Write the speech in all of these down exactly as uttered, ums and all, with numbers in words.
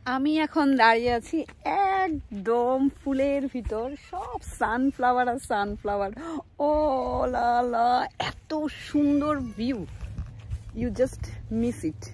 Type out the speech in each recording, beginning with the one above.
আমি এখন দাঁড়িয়ে আছি একদম ফুলের ভিতর, সব সানফ্লাওয়ার আর সানফ্লাওয়ার। ও লা লা, এত সুন্দর view, you just miss it.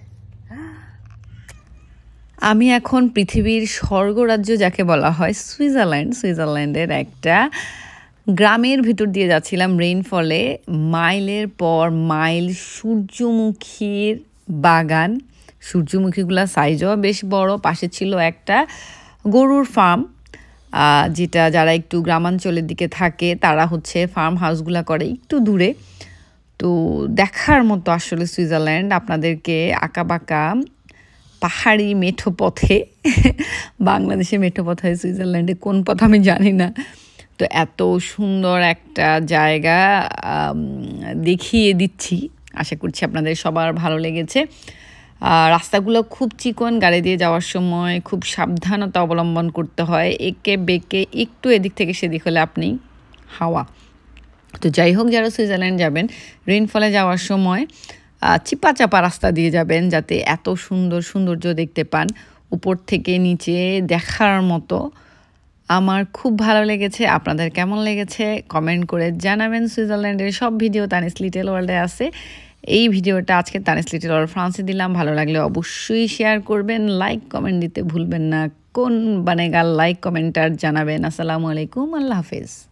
আমি এখন পৃথিবীর স্বর্গরাজ্য যাকে বলা হয় সুইজারল্যান্ড, সুইজারল্যান্ডের একটা গ্রামের ভিতর দিয়ে যাচ্ছিলাম রেইনফলে। মাইলের পর মাইল সূর্যমুখীর বাগান, সূর্যমুখীগুলো সাইজও বেশ বড়। পাশে ছিল একটা গরুর ফার্ম, যেটা যারা একটু গ্রামাঞ্চলের দিকে থাকে তারা হচ্ছে ফার্ম হাউসগুলো করে একটু দূরে। তো দেখার মতো আসলে সুইজারল্যান্ড। আপনাদেরকে আঁকাবাঁকা পাহাড়ি মেঠো পথে, বাংলাদেশে মেঠো পথ হয়, সুইজারল্যান্ডে কোন পথ আমি জানি না, তো এত সুন্দর একটা জায়গা দেখিয়ে দিচ্ছি। আশা করছি আপনাদের সবার ভালো লেগেছে। রাস্তাগুলো খুব চিকন, গাড়ি দিয়ে যাওয়ার সময় খুব সাবধানতা অবলম্বন করতে হয়। একে বেঁকে একটু এদিক থেকে সেদিক হলে আপনি হাওয়া। তো যাই হোক, যারা সুইজারল্যান্ড যাবেন রেইনফলে যাওয়ার সময় চিপা চাপা রাস্তা দিয়ে যাবেন, যাতে এত সুন্দর সৌন্দর্য দেখতে পান উপর থেকে নিচে দেখার মতো। আমার খুব ভালো লেগেছে। আপনাদের কেমন লেগেছে কমেন্ট করে জানাবেন। সুইজারল্যান্ডের সব ভিডিও তানিস লিটল ওয়ার্ল্ডে আছে। এই ভিডিওটা আজকে তানিস লিটল ওয়ার্ল্ড ফ্রান্সে দিলাম। ভালো লাগলে অবশ্যই শেয়ার করবেন, লাইক কমেন্ট দিতে ভুলবেন না। কোন বানেগা লাইক কমেন্টার জানাবেন। আসসালামু আলাইকুম, আল্লাহ হাফেজ।